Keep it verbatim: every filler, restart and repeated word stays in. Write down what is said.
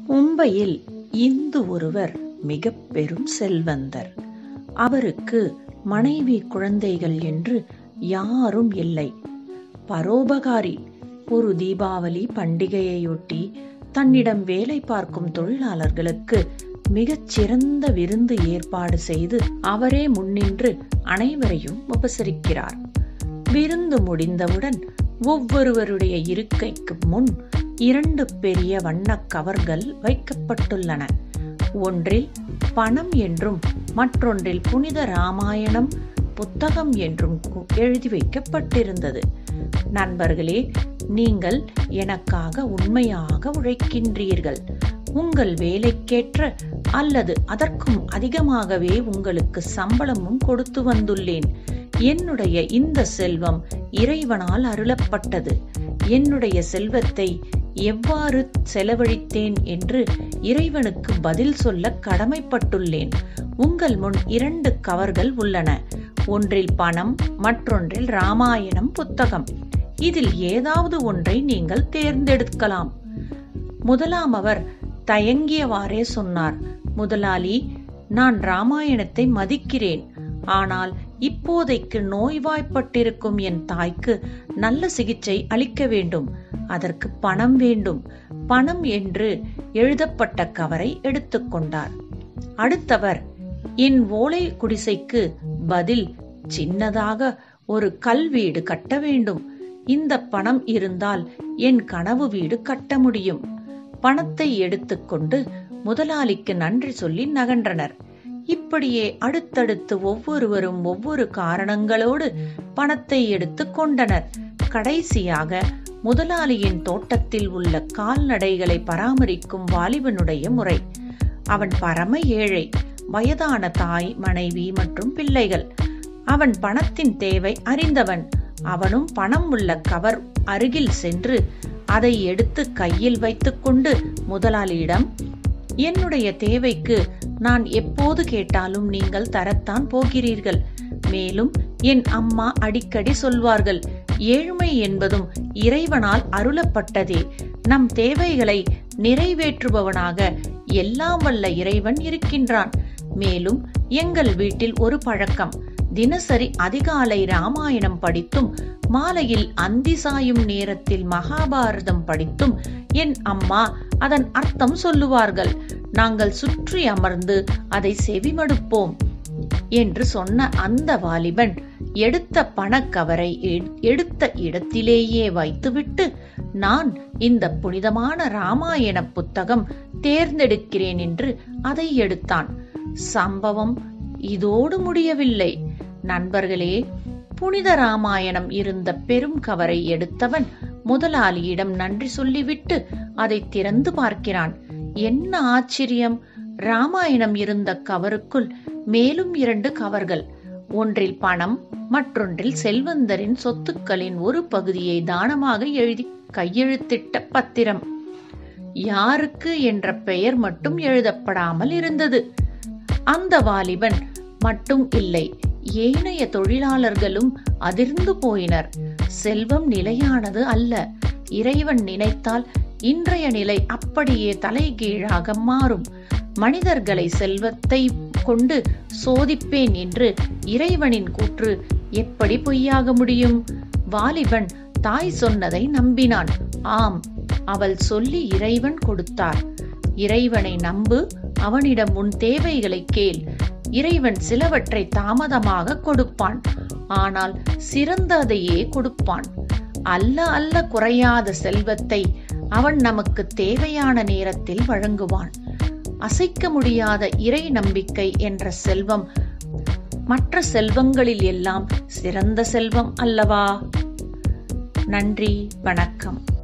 மும்பையில் இந்து ஒருவர் மிக பெரும் செல்வந்தர். அவருக்கு மனைவி குழந்தைகள் என்று யாரும் இல்லை. பரோபகாரி. ஒரு தீபாவளி பண்டிகையையொட்டி தன்னிடம் வேலை பார்க்கும் தொழிலாளர்களுக்கு மிகச் சிறந்த விருந்து ஏற்பாடு செய்து அவரே முன்னின்று அனைவரையும் உபசரிக்கிறார். விருந்து முடிந்தவுடன் ஒவ்வொருவருடைய இருக்கைக்கு முன் இரண்டு பெரிய வண்ணக் கவர்கள் வைக்கப்பட்டுள்ளன. ஒன்றில் பணம் என்றும் மற்றொன்றில் புனித ராமாயணம் புத்தகம் என்றும் எழுதி வைக்கப்பட்டிருந்தது. நண்பர்களே, நீங்கள் எனக்காக உண்மையாக உழைக்கின்றீர்கள். உங்கள் வேலைக்கேற்ற அல்லது அதற்கும் அதிகமாகவே உங்களுக்கு சம்பளமும் கொடுத்து வந்துள்ளேன். என்னுடைய இந்த செல்வம் இறைவனால் அருளப்பட்டது. என்னுடைய செல்வத்தை எவ்வாறு செலவழித்தேன் என்று இறைவனுக்கு பதில் சொல்ல கடமைப்பட்டுள்ளேன். உங்கள் முன் இரண்டு கவர்கள் உள்ளன. ஒன்றில் பணம், மற்றொன்றில் ராமாயணம் புத்தகம். இதில் ஏதாவது ஒன்றை நீங்கள் தேர்ந்தெடுக்கலாம். முதலாம் அவர் தயங்கியவாறே சொன்னார், முதலாளி, நான் ராமாயணத்தை மதிக்கிறேன். ஆனால் இப்போதைக்கு நோய்வாய்ப்பட்டிருக்கும் என் தாய்க்கு நல்ல சிகிச்சை அளிக்க வேண்டும். அதற்கு பணம் வேண்டும். பணம் என்று எழுதப்பட்ட கவரை எடுத்துக்கொண்டார். அடுத்தவர், என் ஓலை குடிசைக்கு பதில் சின்னதாக ஒரு கல் வீடு கட்ட வேண்டும். இந்த பணம் இருந்தால் என் கனவு வீடு கட்ட முடியும். பணத்தை எடுத்துக்கொண்டு முதலாளிக்கு நன்றி சொல்லி நகன்றனர். இப்படியே அடுத்தடுத்து ஒவ்வொருவரும் ஒவ்வொரு காரணங்களோடு பணத்தை எடுத்து கொண்டனர். கடைசியாக முதலாளியின் தோட்டத்தில் உள்ள கால்நடைகளை பராமரிக்கும் வாலிபனுடைய முறை. அவன் பரம ஏழை. வயதான தாய், மனைவி மற்றும் பிள்ளைகள். அவன் பணத்தின் தேவை அறிந்தவன். அவனும் பணம் உள்ள கவர் அருகில் சென்று அதை எடுத்து கையில் வைத்துக்கொண்டு முதலாளியிடம், என்னுடைய தேவைக்கு நான் எப்போது கேட்டாலும் நீங்கள் தரத்தான் போகிறீர்கள். மேலும் என் அம்மா அடிக்கடி சொல்வார்கள், ஏழ்மை என்பதும் இறைவனால் அருளப்பட்டதே. நம் தேவைகளை நிறைவேற்றுபவனாக எல்லாம் வல்ல இறைவன் இருக்கின்றான். மேலும் எங்கள் வீட்டில் ஒரு பழக்கம், தினசரி அதிகாலை ராமாயணம் படித்தும் மாலையில் அந்தி சாயும் நேரத்தில் மகாபாரதம் படித்தும் என் அம்மா அதன் அர்த்தம் சொல்லுவார்கள். நாங்கள் சுற்றி அமர்ந்து அதை செவிமடுப்போம் என்று சொன்ன அந்த வாலிபன் எடுத்த பணக்கவரை எடுத்த இடத்திலேயே வைத்துவிட்டு, நான் இந்த புனிதமான ராமாயண புத்தகம் தேர்ந்தெடுக்கிறேன் என்று அதை எடுத்தான். சம்பவம் இதோடு முடியவில்லை. நண்பர்களே, புனித ராமாயணம் இருந்த பெரும் கவரை எடுத்தவன் முதலாளியிடம் நன்றி சொல்லிவிட்டு அதை திறந்து பார்க்கிறான். என்ன ஆச்சரியம்! ராமாயணம் இருந்த கவருக்குள் மேலும் இரண்டு கவர்கள். ஒன்றில் பணம், மற்றொன்றில் செல்வந்தரின் சொத்துக்களின் ஒரு பகுதியை தானமாக எழுதி கையெழுத்திட்ட பத்திரம். யாருக்கு என்ற பெயர் மட்டும் எழுதப்படாமல் இருந்தது. அந்த வாலிபன் மட்டும் இல்லை, ஏனைய தொழிலாளர்களும் அதிர்ந்து போயினர். செல்வம் நிலையானது அல்ல. இறைவன் நினைத்தால் இன்றைய நிலை அப்படியே தலைகீழாக மாறும். மனிதர்களை செல்வத்தை கொண்டு சோதிப்பேன் என்று இறைவனின் கூற்று எப்படி பொய்யாக முடியும்? வாலிபன் தாய் சொன்னதை நம்பினான். ஆம், அவள் சொல்லி இறைவன் கொடுத்தார். இறைவனை நம்பு, அவனிடம் உன் தேவைகளை கேள். இறைவன் சிலவற்றை தாமதமாக கொடுப்பான், ஆனால் சிறந்ததையே கொடுப்பான். அல்ல அல்ல குறையாத செல்வத்தை அவன் நமக்கு தேவையான நேரத்தில் வழங்குவான். அசைக்க முடியாத இறை நம்பிக்கை என்ற செல்வம் மற்ற செல்வங்களில் எல்லாம் சிறந்த செல்வம் அல்லவா? நன்றி, வணக்கம்.